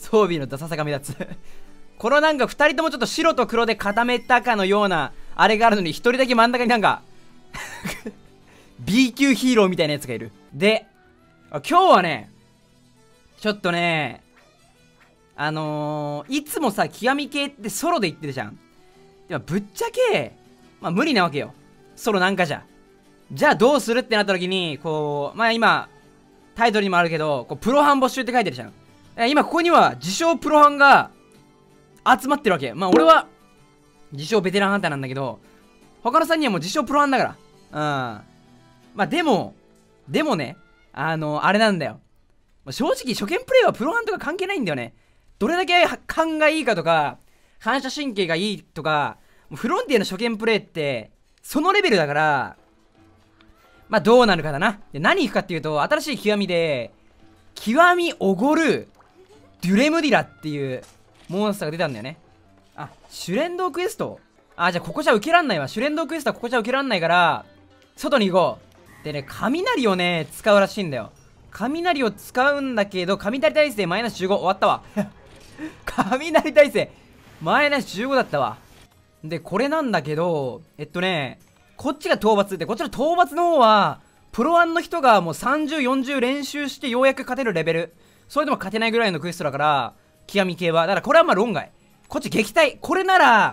装備のダサさが目立つこのなんか2人ともちょっと白と黒で固めたかのようなあれがあるのに、1人だけ真ん中になんかB 級ヒーローみたいなやつがいる。で、今日はね、ちょっとね、いつもさ、極み系ってソロで言ってるじゃん。でもぶっちゃけ、まあ無理なわけよ。ソロなんかじゃ。じゃあどうするってなった時に、こう、まあ今、タイトルにもあるけど、こうプロハン募集って書いてるじゃん。今ここには自称プロハンが集まってるわけ。まあ俺は、自称ベテランハンターなんだけど、他の3人はもう自称プロハンだから。まあでもね、あれなんだよ。正直初見プレイはプロハンとか関係ないんだよね。どれだけ勘がいいかとか、反射神経がいいとか、フロンティアの初見プレイって、そのレベルだから、まあどうなるかだな。で、何行くかっていうと、新しい極みで、極みおごる、デュレムディラっていうモンスターが出たんだよね。あ、シュレンドークエスト？あ、じゃあここじゃ受けらんないわ。シュレンドークエストはここじゃ受けらんないから、外に行こう。でね、雷をね、使うらしいんだよ。雷を使うんだけど、雷耐性マイナス15。終わったわ。雷耐性、マイナス15だったわ。で、これなんだけど、こっちが討伐で、こっちの討伐の方は、プロ1の人がもう30、40練習してようやく勝てるレベル。それでも勝てないぐらいのクエストだから、極み系は。だからこれはまあ論外。こっち撃退。これなら、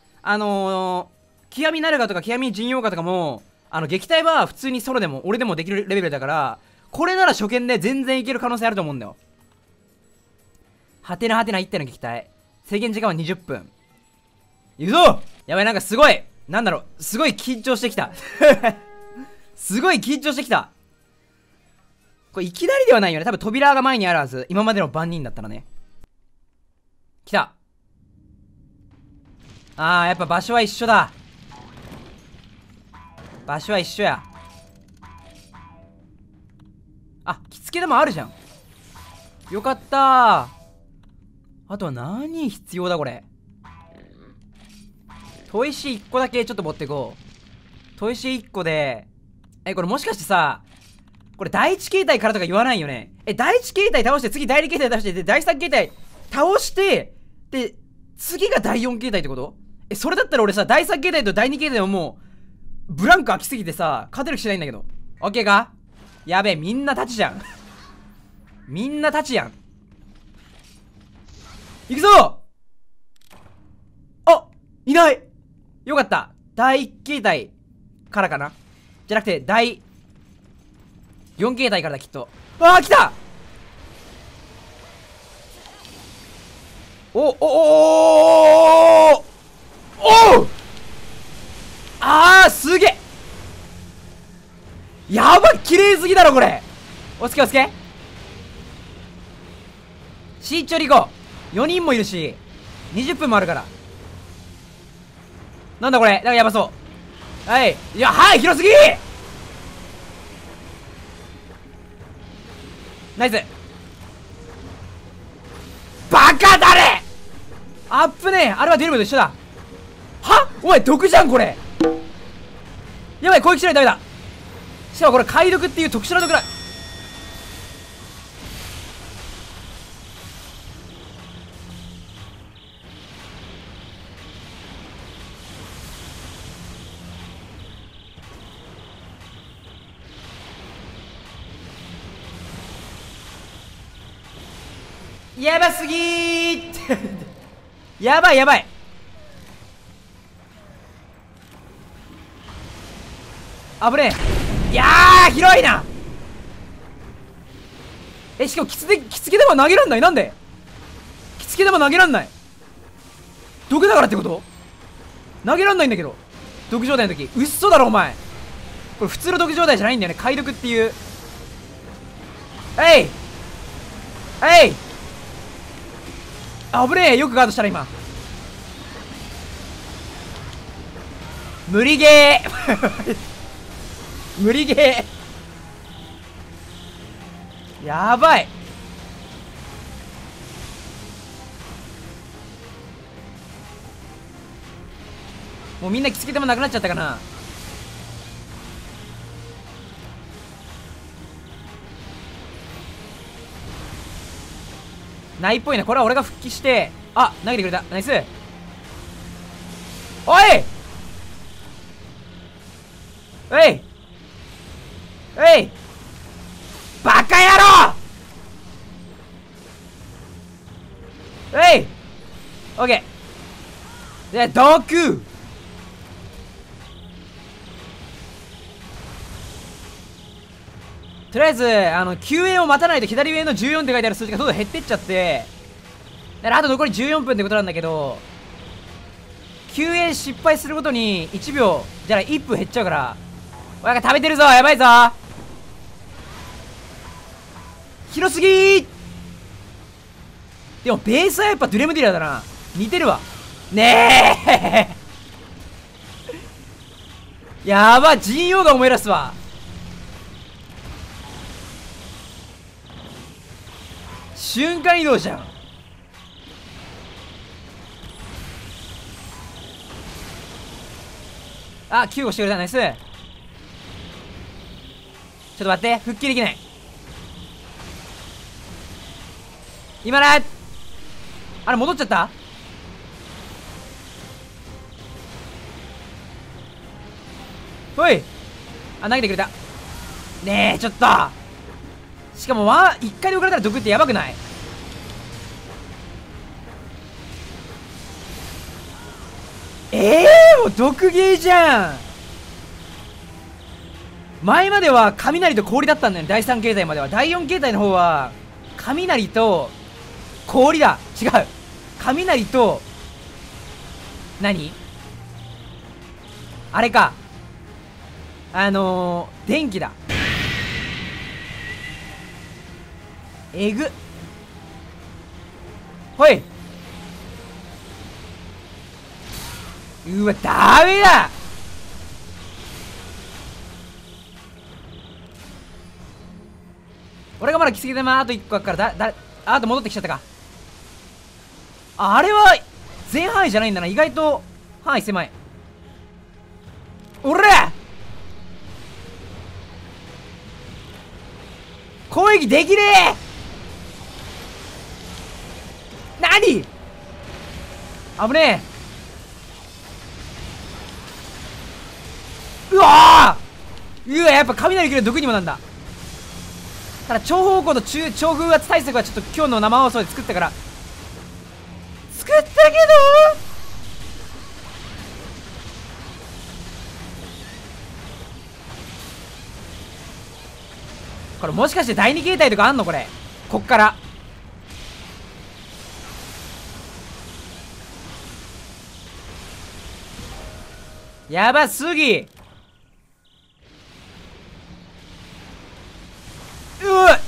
極みナルガとか極み陣容ガとかも、撃退は普通にソロでも、俺でもできるレベルだから、これなら初見で全然いける可能性あると思うんだよ。はてなはてな1体の撃退。制限時間は20分。行くぞ！やばい、なんかすごい、なんだろう、すごい緊張してきた。すごい緊張してきた。これいきなりではないよね。多分扉が前にあるはず。今までの番人だったらね。来た。あー、やっぱ場所は一緒だ。場所は一緒や。あ、着付けでもあるじゃん。よかったー。あとは何必要だこれ。砥石1個だけちょっと持ってこう。砥石1個で、これもしかしてさ、これ第1形態からとか言わないよね。第1形態倒して、次第2形態倒して、で、第3形態倒して、で、次が第4形態ってこと？それだったら俺さ、第3形態と第2形態はもう、ブランク空きすぎてさ、勝てる気しないんだけど。オッケーか？やべえ、みんな立ちじゃん。みんな立ちやん。行くぞ！あ！いない！よかった。第1形態からかな？じゃなくて、第4形態からだ、きっと。ああ、来た！おおああ、すげえ！やばい、綺麗すぎだろこれ。おつけおつけ。慎重に行こう。4人もいるし20分もあるから。なんだこれ、なんかやばそう。はい、いや、はい、広すぎ！ナイス。バカだれ！アップね。あれはデルムと一緒だ。は？お前毒じゃんこれ。やばい、攻撃しないとダメだ。しかもこれ解毒っていう特殊な毒だ。やばすぎーやばいやばい。危ねえ。いやー、広いな。しかも着付け玉投げらんない。なんで着付け玉投げらんない？毒だからってこと？投げらんないんだけど、毒状態の時。うっそだろお前。これ普通の毒状態じゃないんだよね。解毒っていう。えいえい、あぶねえ。よくガードしたら今。無理ゲー無理ゲーやばい。もうみんな着付けてもなくなっちゃったかな。 ないっぽいな。これは俺が復帰して、あ、投げてくれた。ナイス。おいおいおいバカ野郎おいオッケーで、毒とりあえず、救援を待たないと左上の14って書いてある数字がどんどん減ってっちゃって、だからあと残り14分ってことなんだけど、救援失敗するごとに1秒、じゃない、1分減っちゃうから、おい、食べてるぞ、やばいぞ広すぎー。でもベースはやっぱドゥレムディラーだな。似てるわ。ねえやば、陣容が思い出すわ。瞬間移動じゃん。あ、救護してくれた。ナイス。ちょっと待って、復帰できない。今だ。あれ戻っちゃった。おい、あ、投げてくれた。ねえちょっと、しかも一回で置かれたら毒ってやばくない？もう毒ゲーじゃん。前までは雷と氷だったんだよね。第3形態までは。第4形態の方は雷と氷だ。違う、雷と何あれか、電気だ。えぐっ。ほい。うわ、ダメだ。俺がまだ来すぎてあと1個あっからあと戻ってきちゃったか。あれは全範囲じゃないんだな。意外と範囲狭い。おら攻撃できねえ。何危ねえ。うわー、うわ、やっぱ雷切れ毒にもなんだ。ただ超方向と超風圧対策はちょっと今日の生放送で作ったから作ったけど、これもしかして第2形態とかあんのこれ。こっからやばすぎ。うわっ、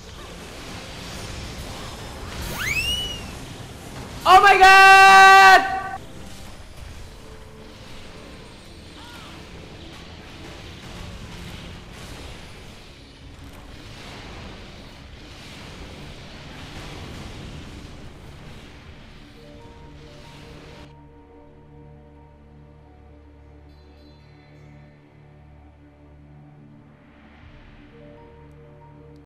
オーマイガー。